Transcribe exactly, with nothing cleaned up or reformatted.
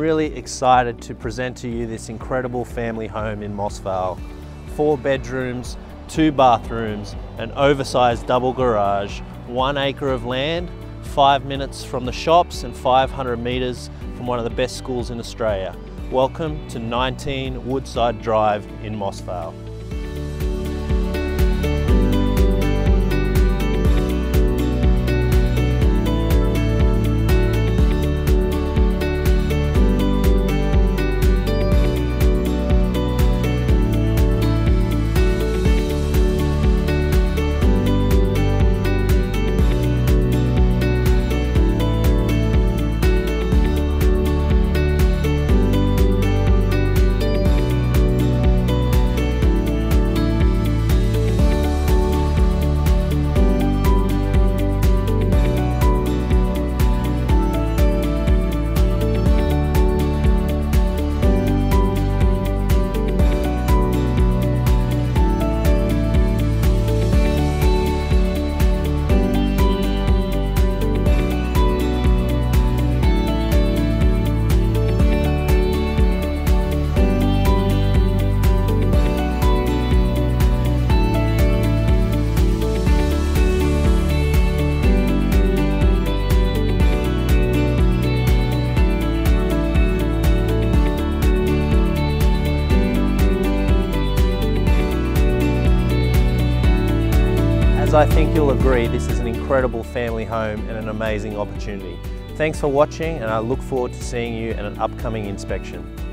really excited to present to you this incredible family home in Moss Vale. Four bedrooms, two bathrooms, an oversized double garage, one acre of land, five minutes from the shops and five hundred metres from one of the best schools in Australia. Welcome to nineteen Woodside Drive in Moss Vale. As I think you'll agree, this is an incredible family home and an amazing opportunity. Thanks for watching, and I look forward to seeing you at an upcoming inspection.